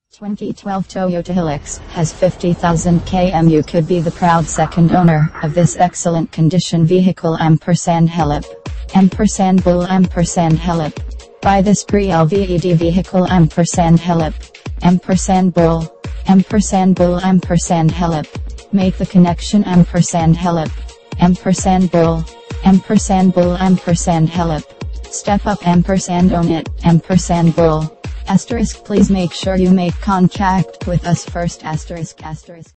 2012 Toyota Hilux has 50,000 km. You could be the proud second owner of this excellent condition vehicle. Hilux. Bull. Hilux. Buy this pre-LVED vehicle. Hilux. Bull. Bull. Hilux. Make the connection. Hilux. Bull. Bull. Hilux. Step up. Own it. Bull. Asterisk. Please make sure you make contact with us first. Asterisk.